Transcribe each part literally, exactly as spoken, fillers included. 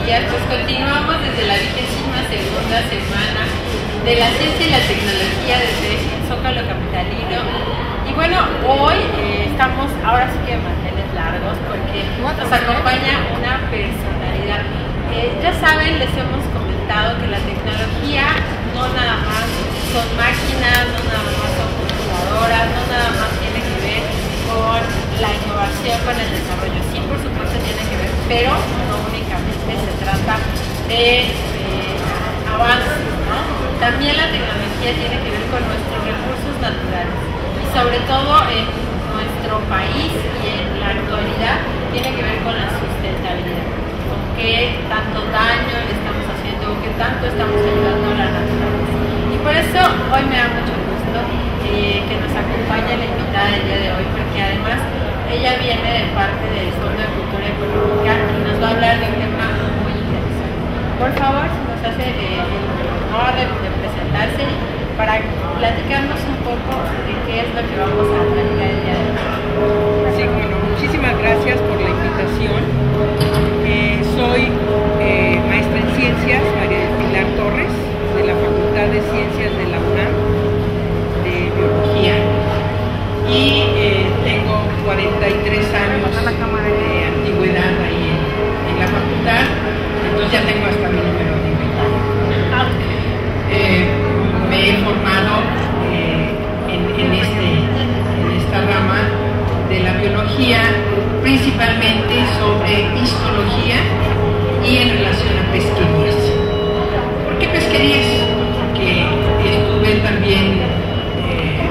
días. Pues continuamos desde la vigésima segunda semana de la ciencia y la tecnología desde el Zócalo capitalino. Y bueno, hoy eh, estamos ahora sí que de manteles largos porque nos acompaña una personalidad. Eh, ya saben, les hemos comentado que la tecnología no nada más son máquinas, no nada más son computadoras, no nada más tiene que ver con la innovación, con el desarrollo. Sí, por supuesto tiene que ver, pero no únicamente se trata de eh, avances, ¿no? También la tecnología tiene que ver con nuestros recursos naturales y sobre todo en nuestro país y en la actualidad tiene que ver con la sustentabilidad, con qué tanto daño le estamos haciendo, qué tanto estamos ayudando a la naturaleza. Y por eso hoy me da mucho gusto eh, que nos acompañe la invitada del día de hoy, porque además ella viene de parte del Fondo de Cultura Económica y nos va a hablar de un tema muy interesante. Por favor, si nos hace eh, el honor de, de presentarse para platicarnos un poco de qué es lo que vamos a platicar el día de hoy. Sí, bueno, muchísimas gracias por la invitación. Eh, soy eh, maestra en Ciencias, María del Pilar Torres, de la Facultad de Ciencias de la UNAM, de Biología, y eh, tengo cuarenta y tres años de antigüedad ahí en, en la facultad, entonces ya tengo hasta mi número de invitado. Eh, me he formado eh, en, en, este, en esta rama de la biología, principalmente sobre histología y en relación a pesquerías. ¿Por qué pesquerías? Porque estuve también eh,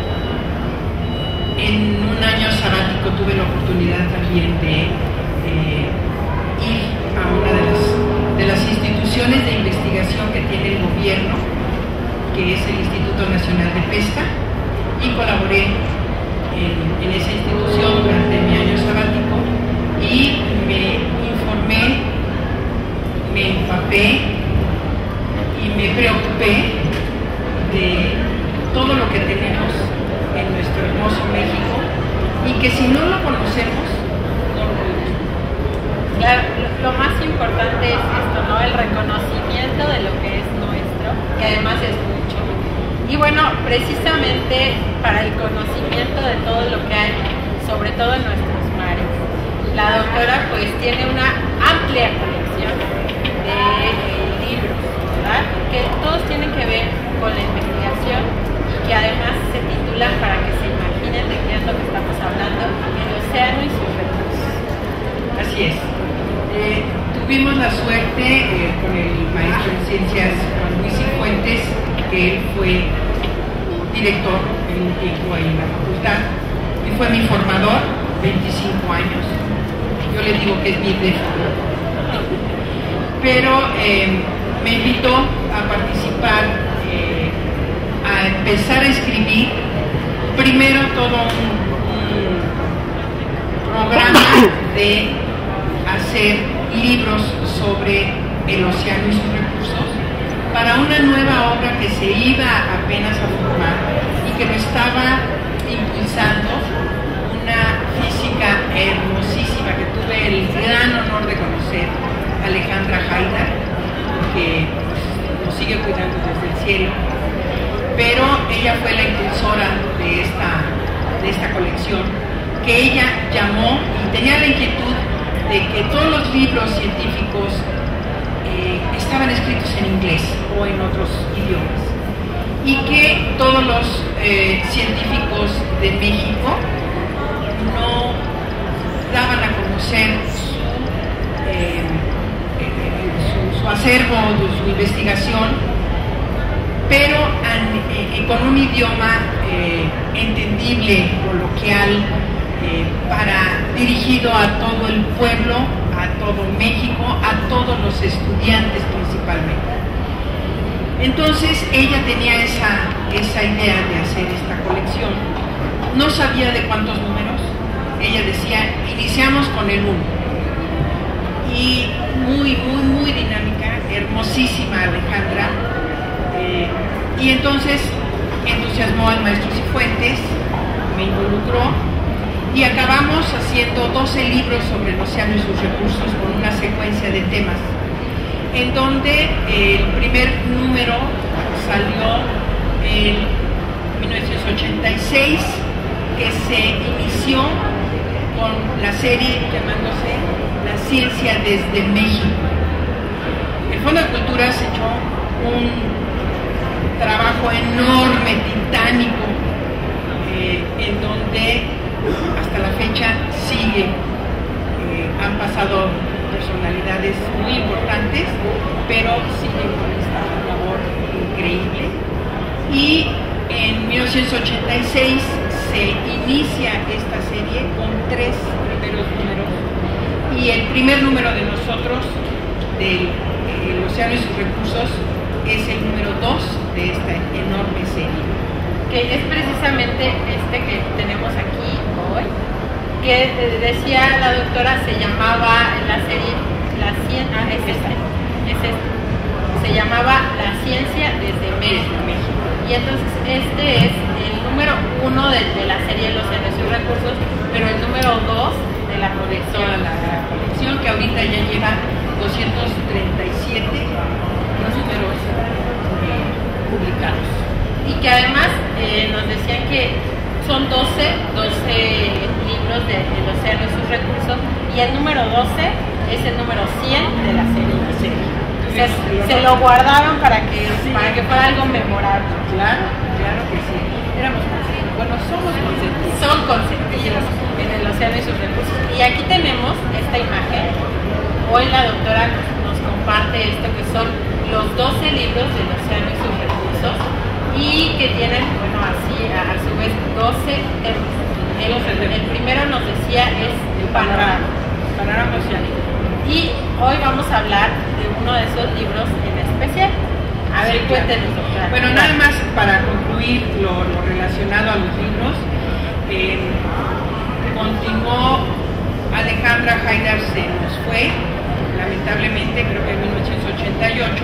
en un año sabático, tuve la oportunidad también de eh, ir a una de las, de las instituciones de investigación que tiene el gobierno, que es el Instituto Nacional de Pesca, y colaboré en, en esa institución durante mi año sabático y me informé, me empapé y me preocupé de todo lo que tenemos en nuestro hermoso México y que si no lo conocemos, no lo podemos. Claro, lo, lo más importante es esto, ¿no? El reconocimiento de lo que es nuestro, que además es mucho. Y bueno, precisamente para el conocimiento de todo lo que hay, sobre todo en nuestros mares, la doctora pues tiene una amplia colección de eh, libros, ¿verdad? Que todos tienen que ver con la investigación y que además se titulan para que se imaginen de qué es lo que estamos hablando, el océano y sus recursos. Así es. Eh, tuvimos la suerte eh, con el maestro en Ciencias Juan Luis Cifuentes, que él fue director en un tiempo ahí en la facultad y fue mi formador, veinticinco años. Yo le digo que es mi décimo. Pero eh, me invitó a participar, eh, a empezar a escribir primero todo un, un programa de hacer libros sobre el océano y sus recursos para una nueva obra que se iba apenas a formar y que lo estaba impulsando una física hermosísima que tuve el gran honor de conocer, Alejandra Haidar, que pues, nos sigue cuidando desde el cielo, pero ella fue la impulsora de esta, de esta colección, que ella llamó y tenía la inquietud de que todos los libros científicos eh, estaban escritos en inglés o en otros idiomas y que todos los eh, científicos de México no daban a conocer su, eh, eh, su, su acervo, su investigación, pero an, eh, con un idioma eh, entendible, coloquial, Eh, para, dirigido a todo el pueblo, a todo México, a todos los estudiantes principalmente. Entonces ella tenía esa, esa idea de hacer esta colección. No sabía de cuántos números. Ella decía, iniciamos con el uno. Y muy, muy, muy dinámica, hermosísima Alejandra. Eh, y entonces entusiasmó al maestro Cifuentes, me involucró. Y acabamos haciendo doce libros sobre el océano y sus recursos con una secuencia de temas, en donde el primer número salió en mil novecientos ochenta y seis, que se inició con la serie llamándose La Ciencia desde México. El Fondo de Culturas echó un trabajo enorme, titánico, eh, en donde hasta la fecha sigue. Eh, han pasado personalidades muy importantes, pero siguen con esta labor increíble. Y en mil novecientos ochenta y seis se inicia esta serie con tres primeros números, y el primer número de nosotros del El Océano y sus Recursos es el número dos de esta enorme serie, que es precisamente este que tenemos aquí hoy, que decía la doctora, se llamaba la serie La Ciencia, ah, es este, es este, se llamaba La Ciencia desde México. Y entonces este es el número uno de, de la serie Los Océanos y sus Recursos, pero el número dos de la colección, la, la colección que ahorita ya lleva doscientos treinta y siete números eh, publicados. Y que además eh, nos decían que son doce, doce libros de, del océano y sus recursos, y el número doce es el número cien de la serie. La serie. Entonces, se lo guardaron para que, sí, para que fuera algo memorable. Claro, claro que sí. Éramos consentidos. Bueno, somos consentidos. Son consentidos en el océano y sus recursos. Y aquí tenemos esta imagen. Hoy la doctora nos, nos comparte esto, que son los doce libros del océano y sus recursos, y que tienen, bueno, así a, a su vez doce temas. El, el primero nos decía es el panorama, panorama oceánico. Y hoy vamos a hablar de uno de esos libros en especial. A ver, sí, cuéntenos, doctora. Bueno, nada más para concluir lo, lo relacionado a los libros, eh, continuó Alejandra Haidar, se nos fue, lamentablemente, creo que en mil novecientos ochenta y ocho,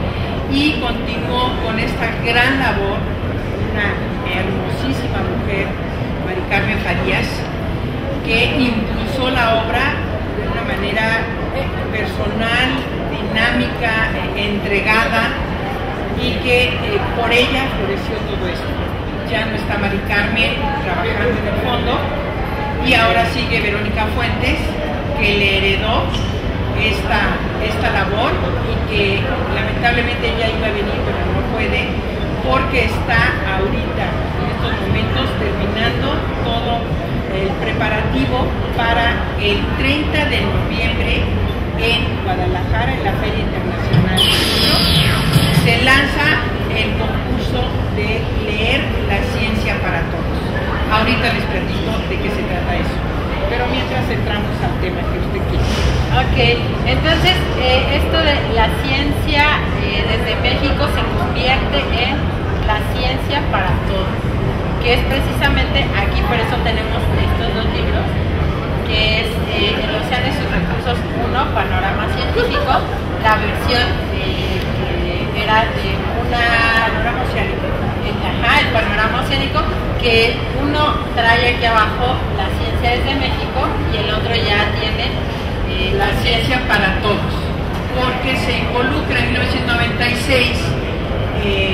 y continuó con esta gran labor una hermosísima mujer, Mari Carmen Farías, que impulsó la obra de una manera personal, dinámica, eh, entregada, y que eh, por ella floreció todo esto. Ya no está Mari Carmen trabajando en el fondo, y ahora sigue Verónica Fuentes, que le heredó esta, esta labor, y que lamentablemente ella iba a venir pero no puede, porque está ahorita en estos momentos terminando todo el preparativo para el treinta de noviembre en Guadalajara, en la Feria Internacional del Libro. Se lanza el concurso de leer la ciencia para todos. Ahorita les platico de qué se trata eso, pero mientras entramos al tema que usted quiere. Ok, entonces eh, esto de la ciencia eh, desde México se convierte en la ciencia para todos, que es precisamente aquí, por eso tenemos estos dos libros, que es eh, El Océano y sus Recursos uno, Panorama Científico, la versión eh, que era de una panorama oceánico, eh, ajá, el panorama oceánico, que uno trae aquí abajo la ciencia desde México y el otro ya tiene eh, la ciencia para todos, porque se involucra en mil novecientos noventa y seis eh,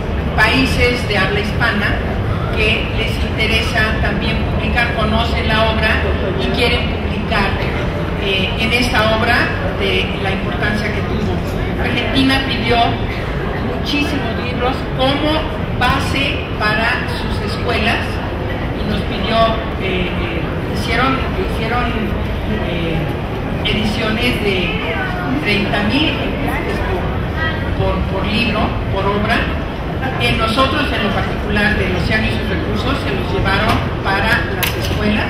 países de habla hispana que les interesa también publicar, conocen la obra y quieren publicar eh, en esta obra de la importancia que tuvo. Argentina pidió muchísimos libros como base para sus escuelas y nos pidió, eh, eh, hicieron, hicieron eh, ediciones de treinta mil ejemplares por, por, por libro, por obra. En nosotros, en lo particular del océano y sus recursos, se los llevaron para las escuelas,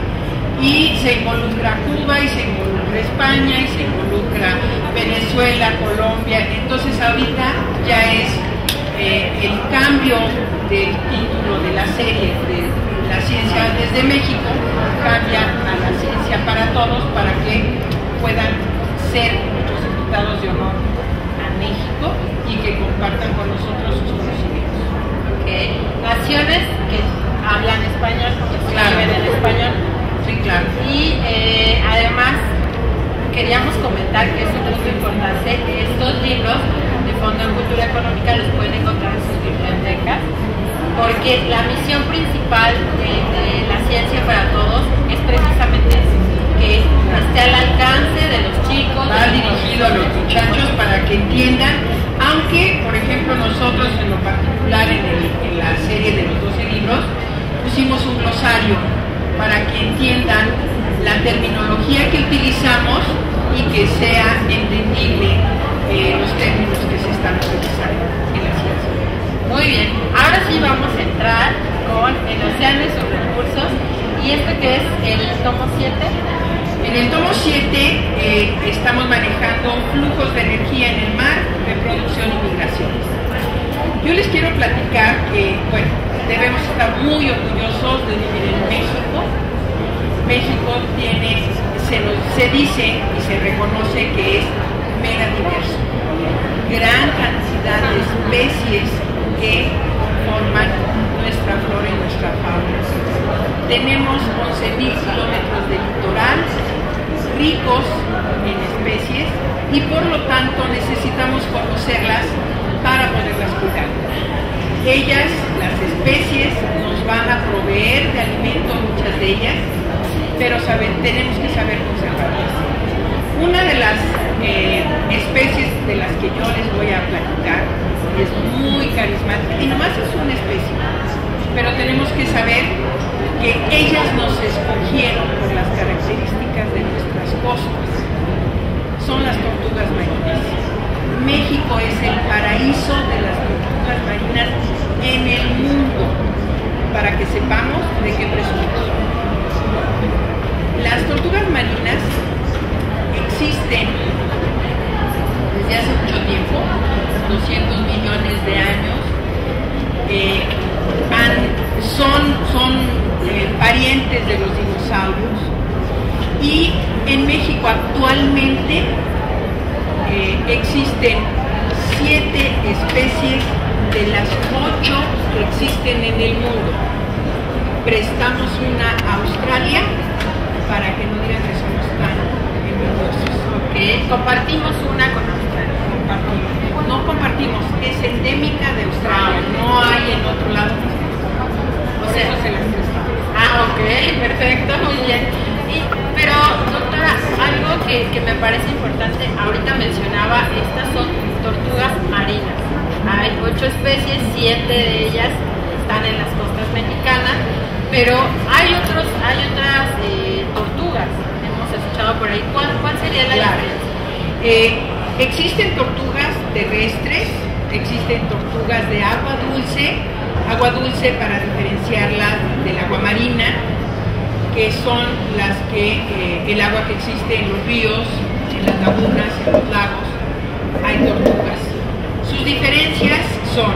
y se involucra Cuba, y se involucra España, y se involucra Venezuela, Colombia. Entonces ahorita ya es eh, el cambio del título de la serie de la ciencia desde México, cambia a la ciencia para todos, para que puedan ser nuestros invitados de honor a México y que compartan con nosotros sus conocimientos. Okay. Naciones que hablan español, porque se Claro. escriben en español. Sí, claro. Y eh, además queríamos comentar que es un punto importante, que estos libros de Fondo en Cultura Económica los pueden encontrar en sus bibliotecas, porque la misión principal de, de la ciencia para todos es precisamente eso, que esté al alcance de los chicos. Va dirigido a los muchachos para que entiendan, aunque, por ejemplo, nosotros en lo particular en, el, en la serie de los doce libros pusimos un glosario para que entiendan la terminología que utilizamos y que sea entendible eh, los términos que se están utilizando en la ciencia. Muy bien, ahora sí vamos a entrar con el océano y sus recursos, y este que es el tomo siete. En el tomo siete eh, estamos manejando flujos de energía en el mar, reproducción y migraciones. Yo les quiero platicar que, bueno, debemos estar muy orgullosos de vivir en México. México tiene, se, nos, se dice y se reconoce que es mega diverso. Gran cantidad de especies que forman nuestra flora y nuestra fauna. Tenemos once mil kilómetros de litoral, ricos en especies, y por lo tanto necesitamos conocerlas para poderlas cuidar. Ellas, las especies, nos van a proveer de alimento, muchas de ellas, pero saber, tenemos que saber conservarlas. Una de las eh, especies de las que yo les voy a platicar es muy carismática, y nomás es una especie, pero tenemos que saber que ellas nos escogieron por las características de nuestras costas. Son las tortugas marinas. México es el paraíso de las tortugas marinas en el mundo, para que sepamos de qué presumimos. Las tortugas marinas existen desde hace mucho tiempo, doscientos millones de años. Eh, han, son son eh, parientes de los dinosaurios, y en México actualmente eh, existen siete especies de las ocho que existen en el mundo. Prestamos una a Australia para que no digan que somos tan envidiosos. Ok, compartimos una con Australia. Compartimos. No compartimos, es endémica de Australia, no hay en otro lado. O Por sea, eso se las prestamos. Ah, ok, perfecto, muy bien. Y, pero, doctora, algo que, que me parece importante, ahorita mencionaba, estas son tortugas marinas. Hay ocho especies, siete de ellas están en las costas mexicanas, pero hay otros, hay otras eh, tortugas, hemos escuchado por ahí. ¿Cuál, cuál sería la Claro. diferencia? Eh, existen tortugas terrestres, existen tortugas de agua dulce, agua dulce para diferenciarlas del agua marina, que son las que, eh, el agua que existe en los ríos, en las lagunas, en los lagos, hay tortugas. Sus diferencias son,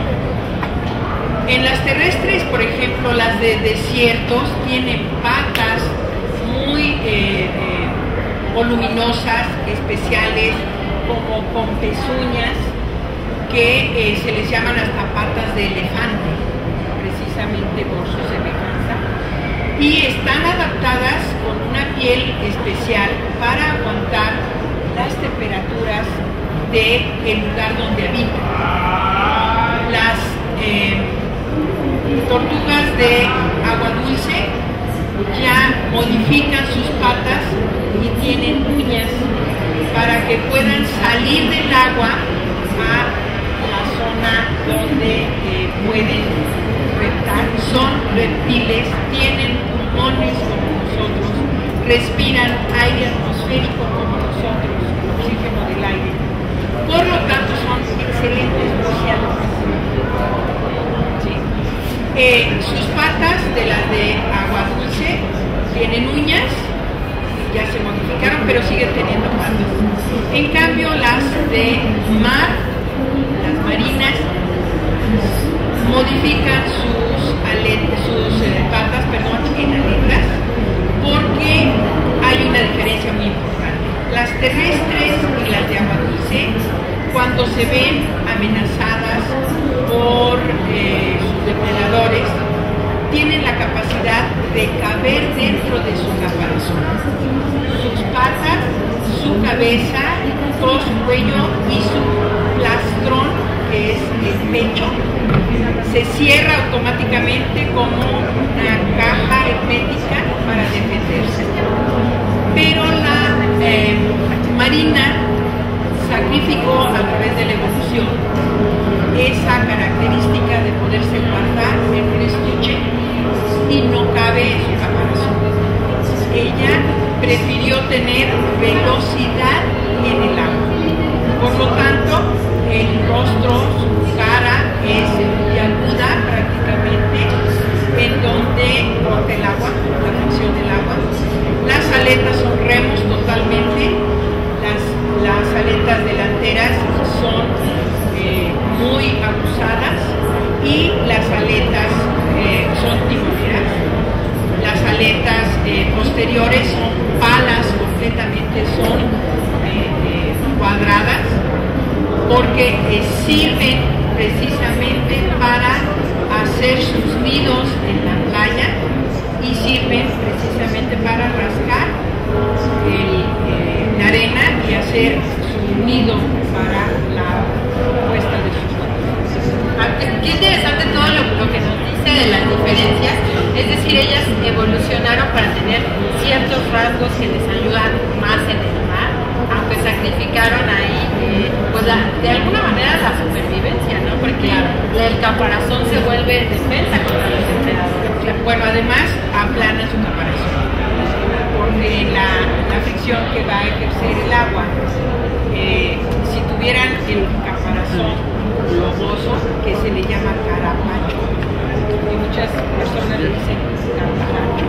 en las terrestres, por ejemplo, las de desiertos tienen patas muy eh, eh, voluminosas, especiales, como con pezuñas, que eh, se les llaman hasta patas de elefante, precisamente por su semejanza, y están adaptadas con una piel especial para aguantar las temperaturas del lugar donde habitan. Las eh, tortugas de agua dulce ya modifican sus patas y tienen uñas para que puedan salir del agua a la zona donde eh, pueden reptar. Son reptiles, tienen pulmones como nosotros, respiran aire atmosférico como nosotros, oxígeno del aire. Por lo tanto, son excelentes buceadores. Sí. Eh, sus patas, de las de agua dulce, tienen uñas, ya se modificaron, pero siguen teniendo patas. En cambio, las de mar, las marinas, modifican sus, aletas, sus eh, patas perdón, en aletas, porque hay una diferencia muy importante. Las terrestres y las de agua dulce, cuando se ven amenazadas por eh, sus depredadores, cabeza, todo su cuello y su plastrón, que es el pecho, se cierra automáticamente como una caja hermética para defenderse. Pero la eh, Marina sacrificó a través de la evolución esa característica de poderse guardar en un estuche y no cabe en su caparazón. Ella prefirió tener velocidad en el agua. Por lo tanto, el rostro, su cara es muy aguda prácticamente, en donde corta el agua, la fricción del agua. Las aletas son remos totalmente, las, las aletas delanteras son eh, muy abusadas y las aletas eh, son timoneras. Las aletas eh, posteriores son palas, completamente son eh, eh, cuadradas, porque eh, sirven precisamente para hacer sus nidos en la playa y sirven precisamente para rascar el, eh, la arena y hacer su nido para la puesta de sus huevos. Qué interesante todo lo, lo que nos dice de las diferencias, es decir, ellas evolucionaron para tener ciertos rasgos que les ayudan más en el mar, aunque sacrificaron ahí, eh, pues la, de alguna manera la supervivencia, ¿no? Porque claro, el caparazón se vuelve defensa contra los depredadores. Bueno, además aplana su caparazón, porque la, la fricción que va a ejercer el agua, eh, si tuvieran el caparazón globoso, que se le llama carapacho, y muchas personas le dicen carapacho,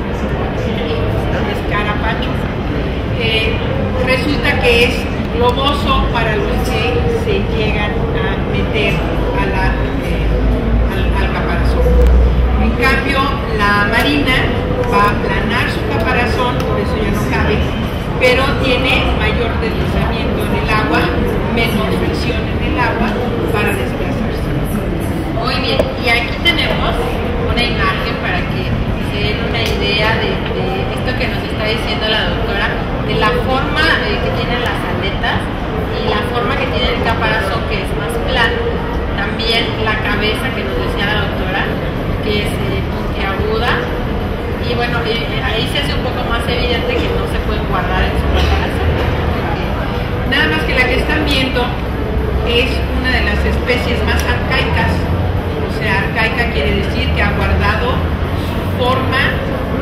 es carapacho, eh, resulta que es globoso para los que se llegan a meter a la, eh, al, al caparazón. En cambio, la Marina va a aplanar su caparazón, por eso ya no cabe, pero tiene mayor deslizamiento en el agua, menor fricción en el agua para desplazarse. Muy bien, y aquí tenemos una imagen para que se den una idea de, de esto que nos está diciendo la doctora, de la forma eh, que tienen las aletas y la forma que tiene el caparazón, que es más plano. También la cabeza que nos decía la doctora, que es eh, puntiaguda, y bueno, eh, ahí se hace un poco más evidente que no se pueden guardar en su caparazón. Nada más que la que están viendo es una de las especies más arcaicas, o sea, arcaica quiere decir que ha guardado su forma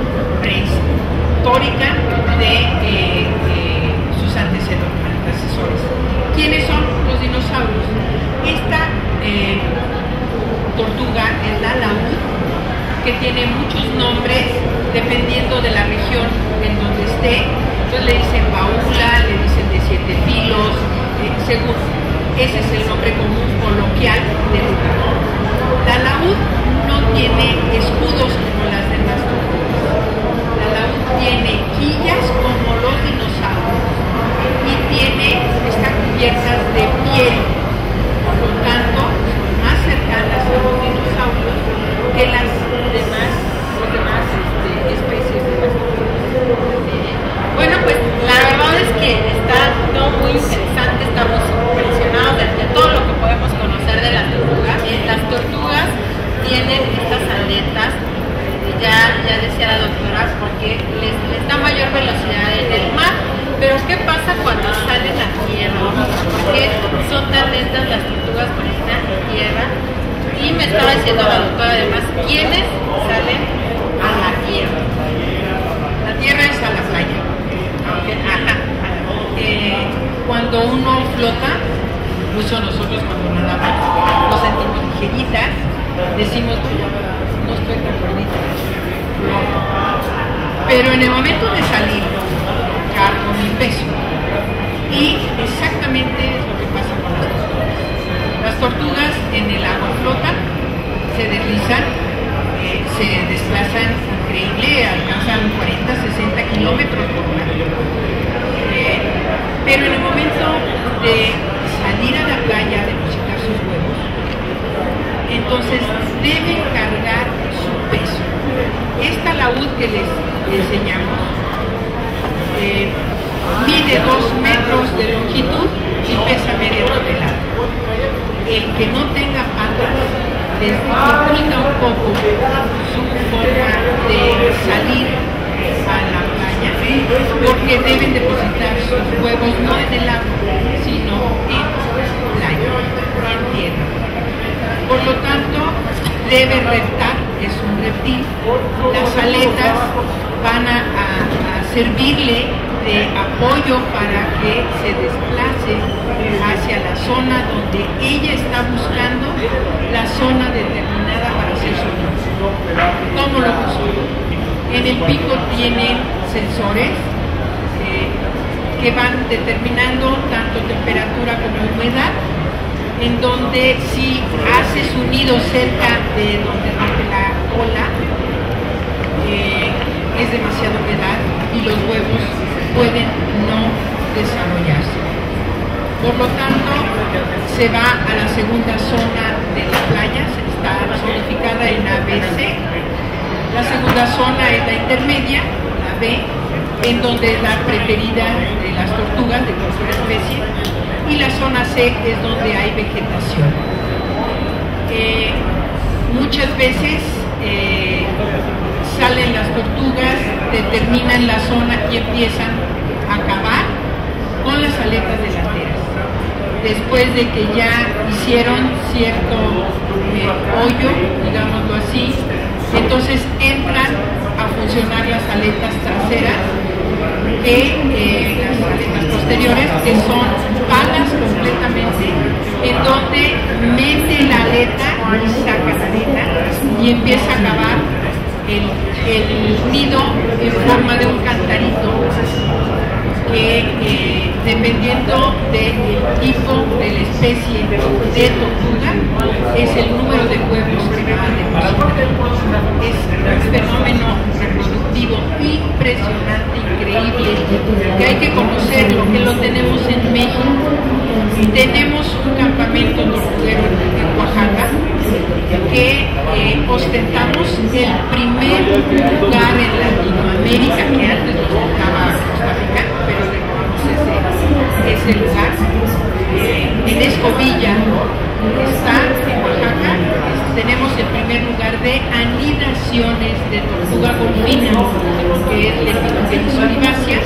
prehistórica de eh, eh, sus antecesores. ¿Quiénes son los dinosaurios? Esta eh, tortuga es la laúd, que tiene muchos nombres dependiendo de la región en donde esté. Entonces le dicen baúla, le dicen de siete filos, eh, según ese es el nombre común coloquial del lugar. La laúd no tiene escudos como las demás tortugas. La laúd tiene quillas como los dinosaurios y tiene, están cubiertas de piel, por lo tanto son más cercanas a los dinosaurios que las demás, las demás este, especies de las tortugas. Bueno, pues la verdad es que está todo muy interesante, estamos impresionados de, de todo lo que podemos conocer de las tortugas. Eh, las tortugas tienen estas aletas, eh, ya, ya decía la doctora, porque les, les da mayor velocidad en el mar. Pero ¿qué pasa cuando salen a tierra? ¿Por qué son tan lentas las tortugas cuando están en tierra? Y me estaba diciendo la doctora además, ¿quiénes salen a la tierra? La tierra es a la playa. Ajá. Eh, cuando uno flota, incluso nosotros cuando nadamos nos sentimos ligeritas, decimos, no estoy tan gordita, pero en el momento de salir cargo mi peso, y exactamente es lo que pasa con las tortugas. Las tortugas en el agua flotan, se deslizan, eh, se desplazan increíble, alcanzan cuarenta, sesenta kilómetros por hora. Eh, pero en el momento de salir a la playa, depositar sus huevos, entonces deben cargar su peso. Esta laúd que les enseñamos eh, mide dos metros de longitud y pesa media tonelada. El que no tenga patas les dificulta un poco su forma de salir a la playa, porque deben depositar sus huevos no en el agua, sino en playa, en tierra. Por lo tanto, debe reptar, es un reptil. Las aletas van a, a, a servirle de apoyo para que se desplace hacia la zona donde ella está buscando, la zona determinada para hacer su nido. ¿Cómo lo busca? En el pico tienen sensores eh, que van determinando tanto temperatura como humedad, en donde si hace su nido cerca de donde rompe la cola, eh, es demasiada humedad y los huevos pueden no desarrollarse. Por lo tanto, se va a la segunda zona de la playa, está zonificada en A B C. La segunda zona es la intermedia, la B, en donde es la preferida de las tortugas de cualquier especie, y la zona C es donde hay vegetación. Eh, muchas veces eh, salen las tortugas, determinan la zona y empiezan a cavar con las aletas delanteras. Después de que ya hicieron cierto eh, hoyo, digámoslo así, entonces entran a funcionar las aletas traseras, que eh, las aletas posteriores, que son palas completamente, en donde mete la aleta y saca la aleta y empieza a cavar el, el nido en forma de un cantarito que eh, dependiendo del tipo, de la especie de tortuga, es el número de huevos que van a depositar. Es un fenómeno reproductivo impresionante, increíble, que hay que conocerlo, que lo tenemos en México. Tenemos un campamento tortuguero en Oaxaca que eh, ostentamos el primer lugar en Latinoamérica, que antes lo ostentaba Costa Rica, pero retomamos ese, ese lugar. Eh, en Escobilla está, en Oaxaca, tenemos el primer lugar de anidaciones de tortuga golfina, que es Lepidopteris olivácea,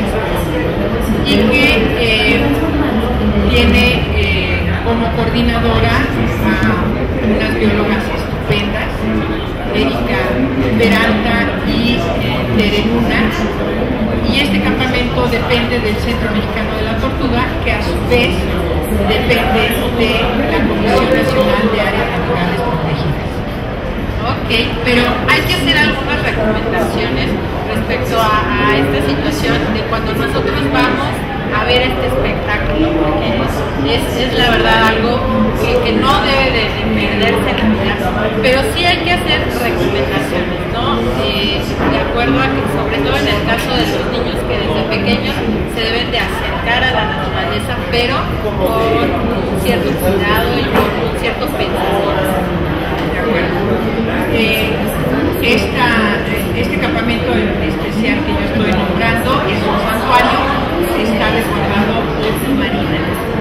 y que eh, tiene eh, como coordinadora a unas biólogas estupendas, Erika Peralta y eh, Tere Luna, y este campamento depende del Centro Mexicano de la Tortuga, que a su vez depende de la Comisión Nacional de Áreas Naturales Protegidas. Ok, pero hay que hacer algunas recomendaciones respecto a, a esta situación de cuando nosotros vamos a ver este espectáculo, porque es, es la verdad algo que, que no debe de, de perderse en la vida, pero sí hay que hacer recomendaciones, ¿no? Eh, de acuerdo a que, sobre todo en el caso de los niños, que desde pequeños se deben de acercar a la naturaleza, pero con un cierto cuidado y con un cierto pensamiento. De acuerdo. Eh, esta, este campamento especial que yo estoy nombrando es un santuario, está resguardado por Marina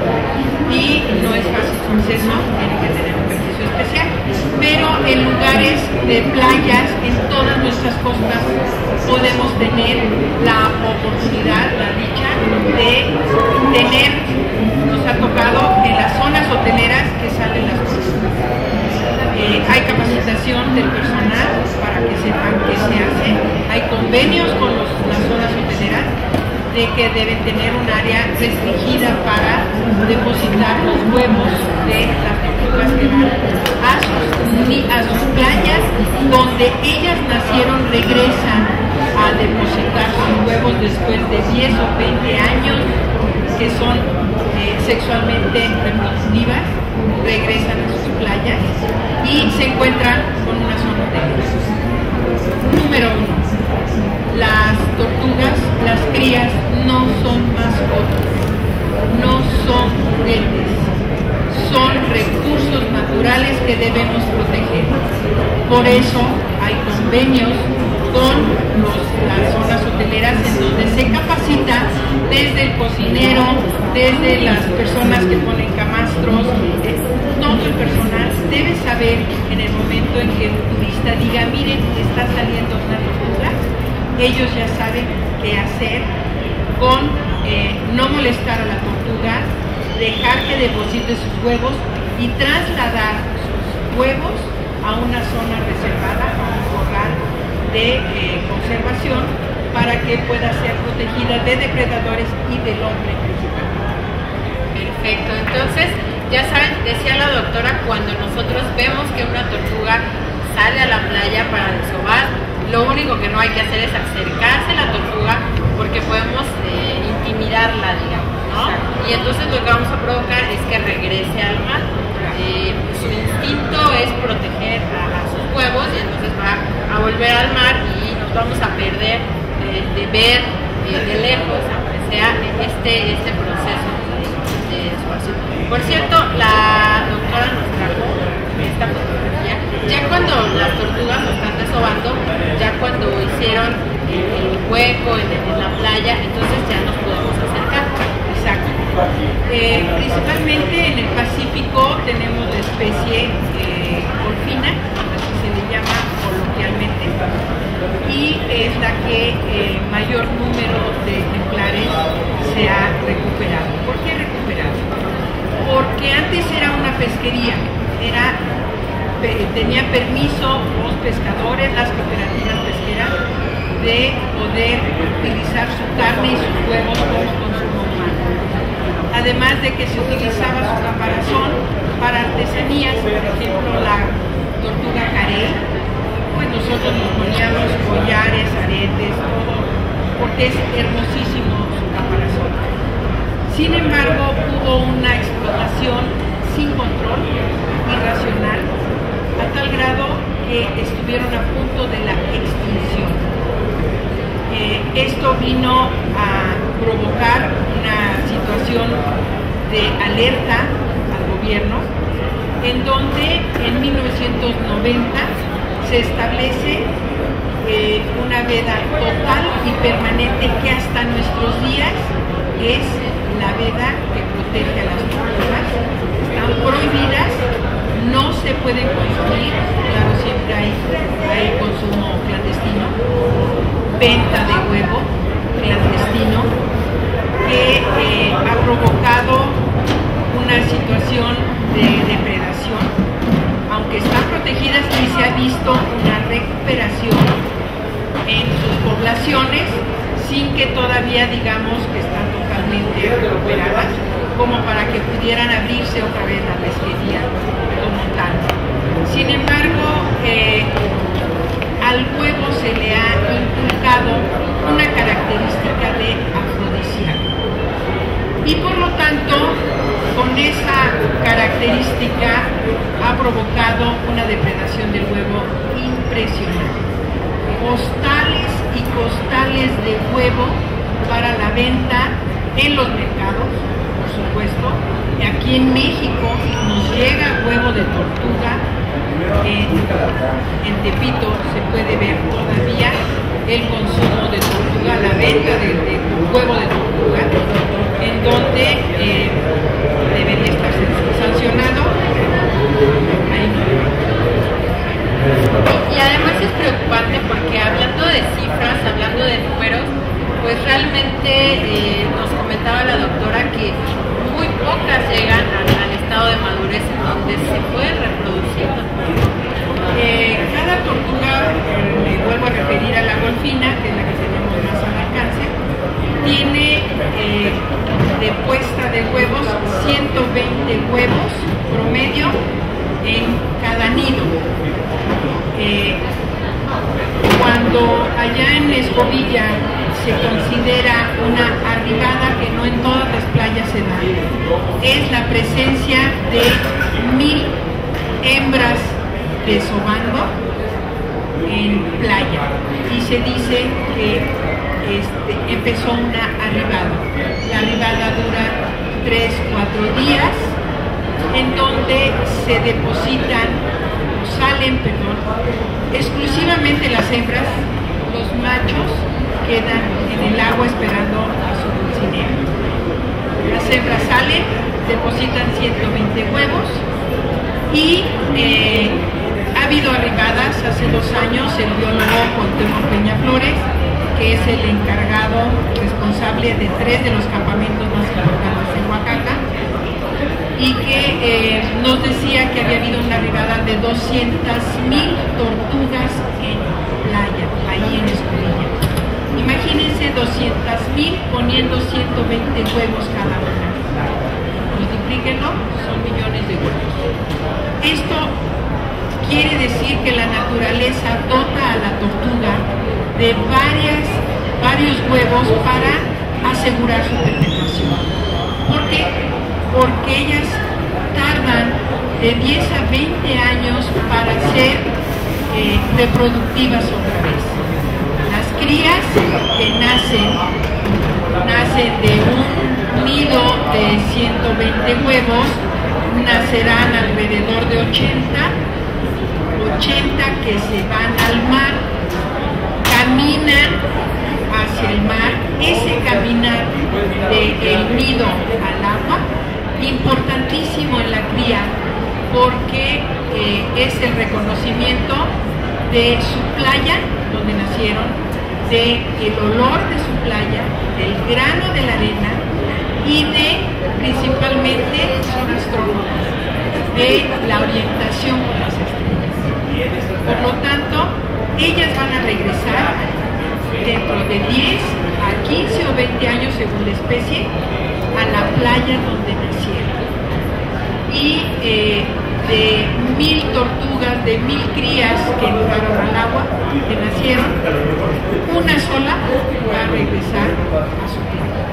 y no es fácil su acceso, tiene que tener un permiso especial, pero en lugares de playas, en todas nuestras costas, podemos tener la oportunidad, la dicha de tener, nos ha tocado en las zonas hoteleras que salen las costas. Eh, hay capacitación del personal para que sepan qué se hace, hay convenios con los, las zonas hoteleras de que deben tener un área restringida para depositar los huevos de las tortugas que van a sus, a sus playas donde ellas nacieron, regresan a depositar sus huevos después de diez o veinte años que son eh, sexualmente reproductivas, regresan a sus playas y se encuentran con una zona de huevos. Número uno, las tortugas, las crías, no son mascotas, no son juguetes, son recursos naturales que debemos proteger. Por eso hay convenios con los, las zonas hoteleras, en donde se capacita desde el cocinero, desde las personas que ponen camastros, eh, todo el personal debe saber en el momento en que un turista diga, miren, está saliendo una tortuga, ellos ya saben qué hacer con eh, no molestar a la tortuga, dejar que deposite sus huevos y trasladar sus huevos a una zona reservada, a un corral de eh, conservación, para que pueda ser protegida de depredadores y del hombre principalmente. Perfecto, entonces ya saben, decía la doctora, cuando nosotros vemos que una tortuga sale a la playa para desovar, lo único que no hay que hacer es acercarse a la tortuga porque podemos eh, intimidarla, digamos, ¿no? Y entonces lo que vamos a provocar es que regrese al mar. Eh, su instinto es proteger a, a sus huevos y entonces va a volver al mar y nos vamos a perder de, de ver eh, de lejos, aunque sea este, este proceso de, de desovación. Por cierto, la doctora nos trajo esta fotografía ya cuando las tortugas nos están desobando, ya cuando hicieron el, el hueco en, en la playa, entonces ya nos podemos acercar. Exacto. Eh, principalmente en el Pacífico tenemos la especie eh, golfina, así se le llama coloquialmente, y es la que eh, mayor número de ejemplares se ha recuperado. ¿Por qué recuperado? Porque antes era una pesquería, era, tenía permiso los pescadores, las cooperativas pesqueras, de poder utilizar su carne y sus huevos como consumo humano. Además de que se utilizaba su caparazón para artesanías, por ejemplo la tortuga carey, pues nosotros nos poníamos collares, aretes, todo, porque es hermosísimo su caparazón. Sin embargo, hubo una explotación sin control, irracional, a tal grado que estuvieron a punto de la extinción. Eh, esto vino a provocar una situación de alerta al gobierno, en donde en mil novecientos noventa se establece eh, una veda total y permanente que hasta nuestros días es la veda que protege a las tortugas. Están prohibidas, no se pueden consumir, claro, siempre hay, hay consumo clandestino, venta de huevo clandestino, que eh, ha provocado una situación de depredación, aunque están protegidas y se ha visto una recuperación en sus poblaciones, sin que todavía digamos que están totalmente recuperadas, como para que pudieran abrirse otra vez la pesquería como tal. Sin embargo, eh, al huevo se le ha inculcado una característica de afrodisíaco. Y por lo tanto, con esa característica ha provocado una depredación del huevo impresionante. Costales y costales de huevo para la venta en los mercados, por supuesto. Y aquí en México nos llega huevo de tortuga. En, en Tepito se puede ver todavía el consumo de tortuga, la venta de, de huevo de tortuga, en donde eh, debería estar sancionado. Ahí no. Y además es preocupante porque hablando de cifras, hablando de números, pues realmente eh, nos comentaba la doctora que muy pocas llegan al, al estado de madurez en donde se pueden reproducir. Eh, cada tortuga, me vuelvo a referir a la golfina, que es la que tenemos más al alcance, tiene eh, de puesta de huevos ciento veinte huevos promedio en cada nido. Eh, cuando allá en Escobilla se considera una arribada que no en todas las playas se da, es la presencia de mil hembras desobando en playa, y se dice que este, empezó una arribada. La arribada dura tres, cuatro días, en donde se depositan, salen, perdón, exclusivamente las hembras los machos quedan en el agua esperando a su dulcinea. Las hembras salen, depositan ciento veinte huevos y eh, ha habido arribadas. Hace dos años el biólogo Cuauhtémoc Peña Flores, que es el encargado responsable de tres de los campamentos más importantes en Oaxaca, y que eh, nos decía que había habido una arribada de doscientas mil tortugas en playa, ahí en Escudilla. Imagínense doscientas mil poniendo ciento veinte huevos cada una. Multiplíquenlo, son millones de huevos. Esto quiere decir que la naturaleza dota a la tortuga de varias, varios huevos para asegurar su penetración. ¿Por qué? Porque ellas tardan de diez a veinte años para ser eh, reproductivas otra vez. Las crías que nacen, nacen de un nido de ciento veinte huevos, nacerán alrededor de ochenta, ochenta que se van al mar, caminan hacia el mar. Ese caminar del nido al agua, importantísimo en la cría, porque eh, es el reconocimiento de su playa donde nacieron, del olor de su playa, del grano de la arena y de, principalmente, son astrónomos, de la orientación con las estrellas. Por lo tanto, ellas van a regresar dentro de diez a quince o veinte años, según la especie, a la playa donde nacieron. Y eh, de mil tortugas, de mil crías que entraron al agua, que nacieron, una sola va a regresar a su playa.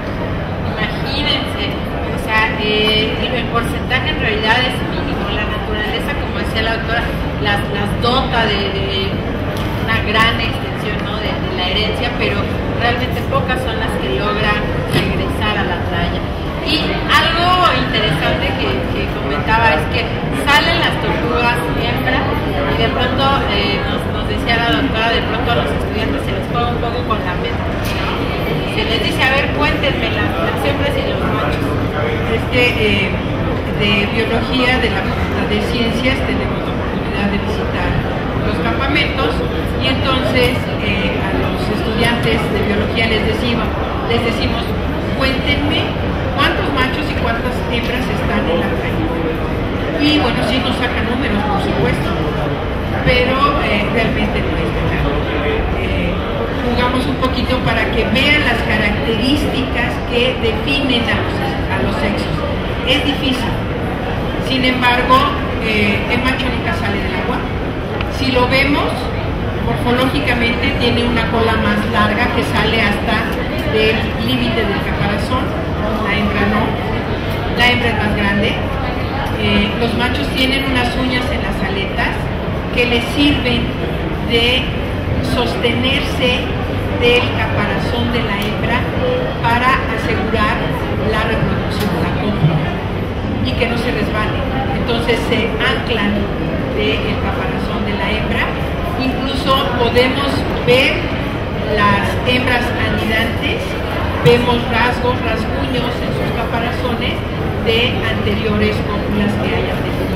Imagínense, o sea, eh, el porcentaje en realidad es mínimo. La naturaleza, como decía la autora, las, las dota de, de una gran extensión, ¿no?, de, de la herencia, pero realmente pocas son las que logran regresar a la playa. Y algo interesante que, que comentaba es que salen las tortugas hembras y de pronto eh, nos, nos decía la doctora, de pronto a los estudiantes se les juega un poco con la mente, ¿no? Se les dice, a ver, cuéntenme las, las hembras y los machos. Es que eh, de biología de la Facultad de Ciencias tenemos la oportunidad de visitar los campamentos y entonces eh, a los estudiantes de biología les decimos, les decimos, cuéntenme cuántos machos y cuántas hembras están en la playa. Y bueno, sí nos sacan números, por supuesto, pero eh, realmente no es verdad. Eh, jugamos un poquito para que vean las características que definen a los, a los sexos. Es difícil. Sin embargo, eh, el macho nunca sale del agua. Si lo vemos, morfológicamente tiene una cola más larga que sale hasta del límite del caparazón. La hembra no. La hembra es más grande. Eh, los machos tienen unas uñas en las aletas que les sirven de sostenerse del caparazón de la hembra para asegurar la reproducción, la cópula, y que no se resbale. Entonces se anclan del caparazón de la hembra. Incluso podemos ver las hembras anidantes, vemos rasgos, rasguños en sus caparazones de anteriores cópulas que hayan tenido.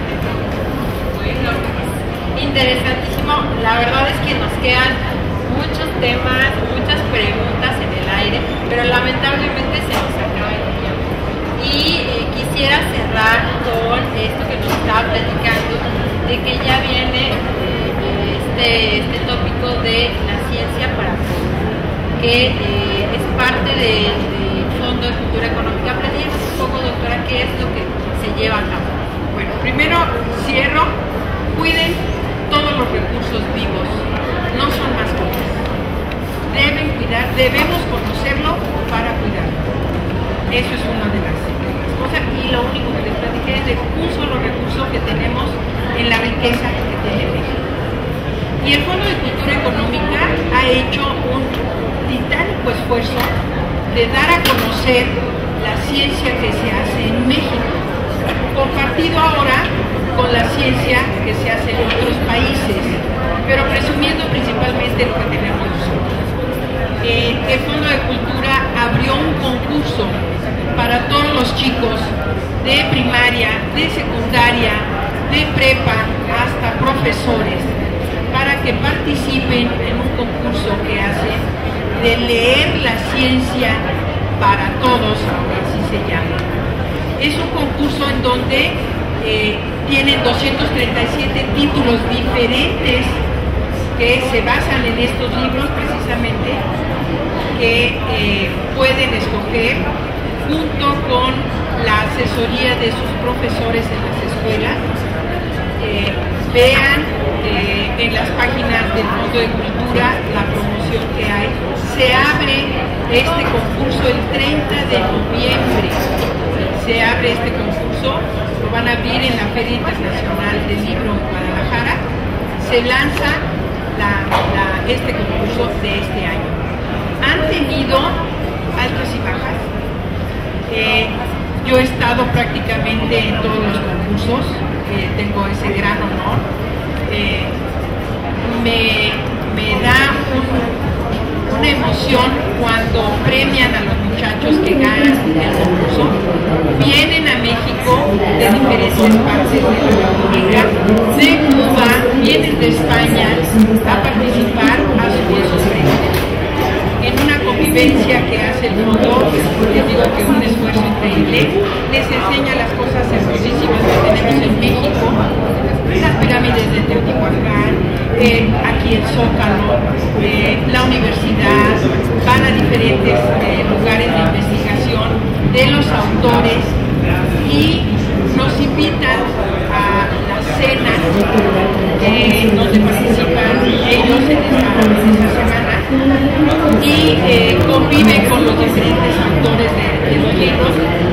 Bueno, interesantísimo. La verdad es que nos quedan muchos temas, muchas preguntas en el aire, pero lamentablemente se nos acaba el tiempo. Y eh, quisiera cerrar con esto que nos estaba platicando, de que ya viene eh, este, este tópico de la ciencia para todos, que eh, es parte del de Fondo de Cultura Económica. Platícanos un poco, doctora, qué es lo que se lleva a cabo. Bueno, primero cierro, cuiden todos los recursos vivos, no son mascotas. Deben cuidar, debemos conocerlo para cuidarlo. Eso es una de las, de las cosas. Y lo único que les platiqué es de un solo recurso que tenemos en la riqueza que tiene México. Y el Fondo de Cultura Económica ha hecho un titánico esfuerzo de dar a conocer la ciencia que se hace en México, compartido ahora con la ciencia que se hace en otros países. pero presumiendo principalmente lo que tenemos nosotros. Eh, el Fondo de Cultura abrió un concurso para todos los chicos de primaria, de secundaria, de prepa, hasta profesores, para que participen en un concurso que hace de leer la ciencia para todos, así se llama. Es un concurso en donde eh, tienen doscientos treinta y siete títulos diferentes que se basan en estos libros precisamente, que eh, pueden escoger junto con la asesoría de sus profesores en las escuelas. Eh, vean eh, en las páginas del Fondo de Cultura la promoción que hay. Se abre este concurso el treinta de noviembre. Se abre este concurso, lo van a abrir en la Feria Internacional del Libro en Guadalajara. Se lanza la, la, este concurso de este año. Han tenido altas y bajas. Eh, yo he estado prácticamente en todos los concursos, eh, tengo ese gran honor. Eh, me, me da un, una emoción cuando premian a los muchachos que ganan el concurso. Vienen a México de diferentes partes de la República, de Cuba, vienen de España a participar a subir sus premios. En una convivencia que hace el fondo, les digo que es un esfuerzo increíble, les enseña las cosas hermosísimas que tenemos en México, las pirámides de Teotihuacán, eh, aquí el Zócalo, eh, la universidad, van a diferentes eh, lugares de investigación de los autores y nos invitan a la cena eh, donde participan ellos en esta, en esta semana y eh, conviven con los diferentes autores de, de los libros,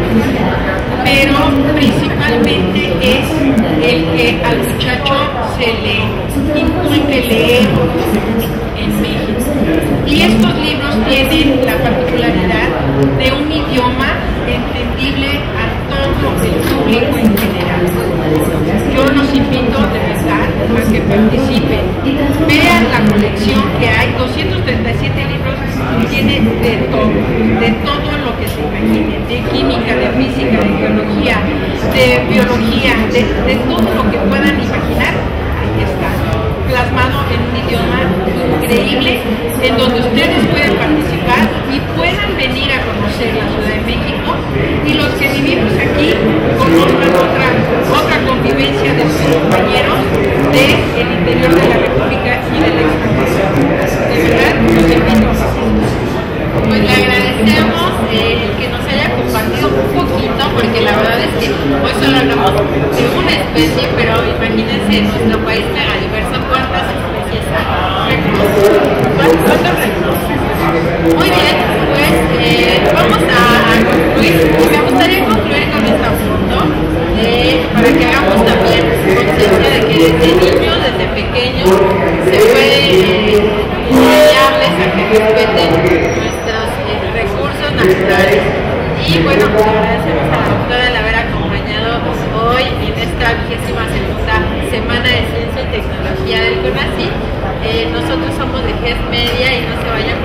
pero principalmente es el que al muchacho se le inculque leer en México. Y estos libros tienen la particularidad de un idioma entendible a todo el público en general. Yo los invito de verdad a que participen. Vean la colección que hay, doscientos treinta y siete libros, tiene de todo, de todo lo que se imaginen, de química, de física, de geología, de biología, de, de todo lo que puedan imaginar, ahí está, plasmado en un idioma increíble, en donde ustedes pueden participar y puedan venir a conocer la Ciudad de México, y los que vivimos aquí conozcan otra, otra convivencia de sus compañeros del interior de la República y del extranjero. De verdad, los invito a participar. Pues le agradecemos eh, el que nos haya compartido un poquito, porque la verdad es que hoy solo hablamos de una especie, pero imagínense en nuestro país mega diverso cuántas especies hay. ¿Cuántos reconocen? Muy bien, pues eh, vamos a, a concluir. Me gustaría concluir con esta foto eh, para que hagamos también conciencia de que desde niños, desde pequeños, se puede eh, enseñarles a que respeten nuestros eh, recursos naturales. Y bueno, pues agradecemos a la doctora de haber acompañado hoy en esta vigésima segunda Semana de Ciencia y Tecnología del CONACYT. Eh, nosotros somos de G E S Media y no se vayan